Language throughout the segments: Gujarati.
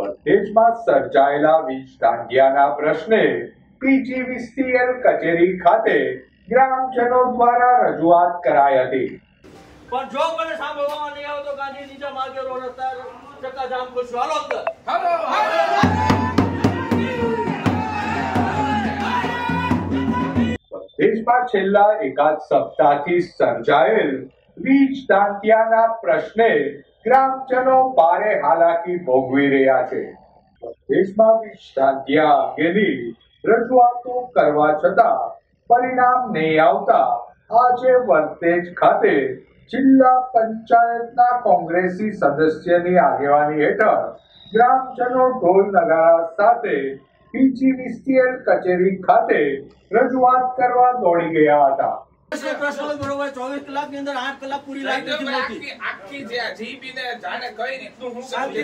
દેશમાં સર્જાયેલા વીજ દાંડિયાના પ્રશ્ને પીજીવીસીએલ કચેરી ખાતે ગ્રામજનો દ્વારા રજૂઆત કરાઈ હતી. પણ જો મને સાંભળવામાં નહીં આવે તો ગાંધી નીચે માર્ગેલો રસ્તા ચક્કા જામ કરશું. હાલો અંદર. દેશમાં છેલ્લા એકાદ સપ્તાહથી સર્જાયેલ વીજ દાંડિયાના પ્રશ્ને ગ્રામજનો ભારે હાલાકી ભોગવી રહ્યા છે. દેશમાં વીજ દાંડિયા અંગેની રજૂઆતો કરવા છતાં પરિણામ નહીં આવતા આજે વરતેજ ખાતે જિલ્લા પંચાયતના કોંગ્રેસી સદસ્યની આગેવાની હેઠળ ગ્રામજનો ઢોલ નગારા સાથે પીજીવીસીએલ કચેરી ખાતે રજૂઆત કરવા દોડી ગયા હતા. પ્રશ્નો બરોબર 24 કલાકની અંદર 8 કલાક પૂરી લાઈટ નથી મળતી. આખી જે જીબી ને જાણે કઈ રીતનું હું સાહેબ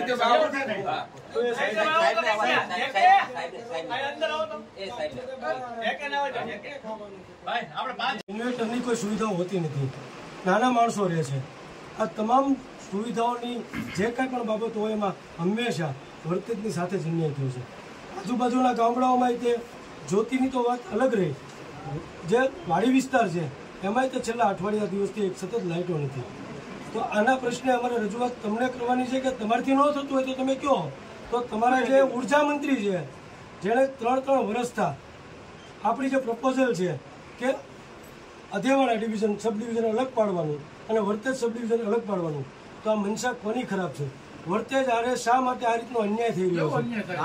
ઇન્વર્ટરની કોઈ સુવિધાઓ હોતી નથી. નાના માણસો રહે છે. આ તમામ સુવિધાઓની જે કાંઈ પણ બાબત હોય એમાં હંમેશા વરતેજની સાથે જ અન્યાય થયો છે. આજુબાજુના ગામડાઓમાં તે જ્યોતિની તો વાત અલગ રહી, જે વાડી વિસ્તાર છે એમાંય તો છેલ્લા અઠવાડિયા દિવસથી એક સતત લાઇટો નથી. તો આના પ્રશ્ને અમારે રજૂઆત તમને કરવાની છે કે તમારથી ન થતું હોય તો તમે કહો. તો તમારા જે ઉર્જા મંત્રી છે જેણે 3 વર્ષથી આપણી જે પ્રપોઝલ છે કે અધેવાડા ડિવિઝન સબ ડિવિઝન અલગ પાડવાનું અને વરતેજ સબ ડિવિઝન અલગ પાડવાનું, તો આ મનસા કોની ખરાબ છે? વરતેજ આરે શા માટે આ રીતનો અન્યાય થઈ રહ્યો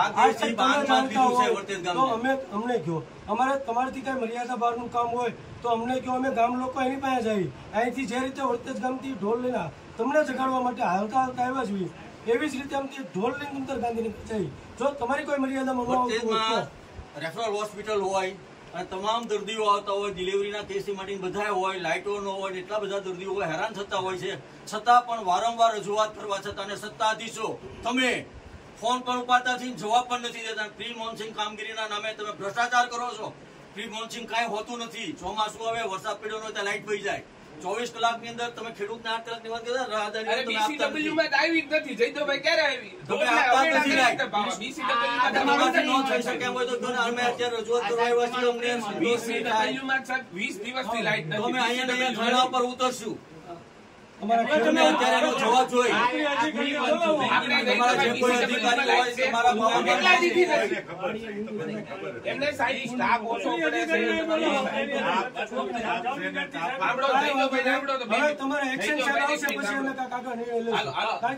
છે? તો અમને કહો. અમારે તમારાથી કઈ મર્યાદા બહારનું કામ હોય તો અમને કહો. અમે ગામ લોકો એની પાસે જઈએ. અહીંથી જે રીતે વરતેજ ગામથી ઢોલ લઈને તમને જગાડવા માટે હાલતા આવ્યા જોઈએ, એવી જ રીતે અમથી ઢોલ લઈને અંદર ગાંધીનગર જઈએ. જો તમારી કોઈ મર્યાદામાં રેફરલ હોસ્પિટલ હોય અને તમામ દર્દીઓ આવતા હોય, ડિલિવરીના કેસથી માંડીને બધા હોય, લાઇટો ન હોય, એટલા બધા દર્દીઓ હોય, હેરાન થતા હોય છે. છતાં પણ વારંવાર રજૂઆત કરવા છતાં અને સત્તાધીશો તમે ફોન પર ઉપાડતા જવાબ પણ નથી દેતા. પ્રી મોન્સૂન કામગીરીના નામે તમે ભ્રષ્ટાચાર કરો છો. પ્રી મોન્સૂન કાંઈ હોતું નથી. ચોમાસું આવે, વરસાદ પડ્યો હોય ત્યાં લાઇટ વહી જાય. 24 કલાકની અંદર તમે ખેડૂતને 8 કલાકની વાત કરતા રાહદારી બીસીડબલ્યુ માં આવી જ નથી. જયદોભાઈ ક્યારે આવી? તમે આપતા નથી લાઈટ. બીસીડબલ્યુ નો થઈ શકે એમ હોય તો અમે અત્યારે રજૂઆત કરવા આવ્યા છીએ. અમને બીસીડબલ્યુ માં 20 દિવસથી લાઈટ નથી. અમે અહીંયા ધરણા પર ઉતરશું. અમારા તમે અત્યારે એનો જવાબ જોઈએ. તમારા જે કોઈ અધિકારી હોય તમારા એમને સાહેબ સ્ટાફ ઓછો પડે છે. તમારે એક્શન આવશે પછી અમે કાકા નિર્ણય લઈશું.